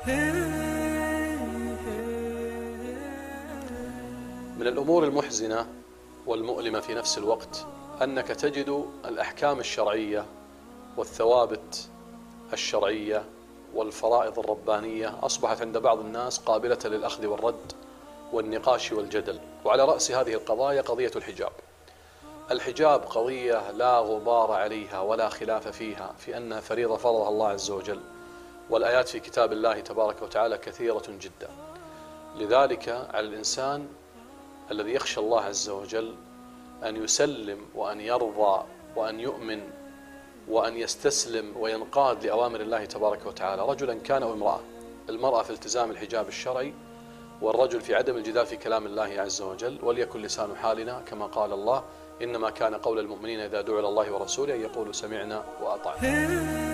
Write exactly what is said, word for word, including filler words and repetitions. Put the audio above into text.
من الأمور المحزنة والمؤلمة في نفس الوقت أنك تجد الأحكام الشرعية والثوابت الشرعية والفرائض الربانية أصبحت عند بعض الناس قابلة للأخذ والرد والنقاش والجدل. وعلى رأس هذه القضايا قضية الحجاب. الحجاب قضية لا غبار عليها ولا خلاف فيها في أنها فريضة فرضها الله عز وجل، والآيات في كتاب الله تبارك وتعالى كثيرة جدا. لذلك على الإنسان الذي يخشى الله عز وجل أن يسلم وأن يرضى وأن يؤمن وأن يستسلم وينقاد لأوامر الله تبارك وتعالى، رجلا كان أو امرأة. المرأة في التزام الحجاب الشرعي، والرجل في عدم الجدال في كلام الله عز وجل. وليكن لسان حالنا كما قال الله: إنما كان قول المؤمنين إذا دعوا إلى الله ورسوله أن يقولوا سمعنا وأطعنا.